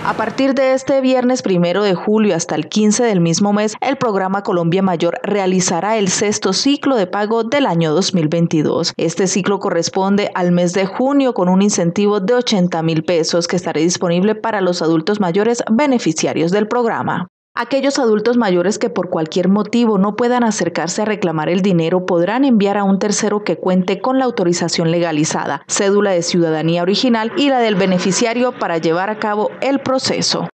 A partir de este viernes 1 de julio hasta el 15 del mismo mes, el programa Colombia Mayor realizará el sexto ciclo de pago del año 2022. Este ciclo corresponde al mes de junio con un incentivo de 80.000 pesos que estará disponible para los adultos mayores beneficiarios del programa. Aquellos adultos mayores que por cualquier motivo no puedan acercarse a reclamar el dinero podrán enviar a un tercero que cuente con la autorización legalizada, cédula de ciudadanía original y la del beneficiario para llevar a cabo el proceso.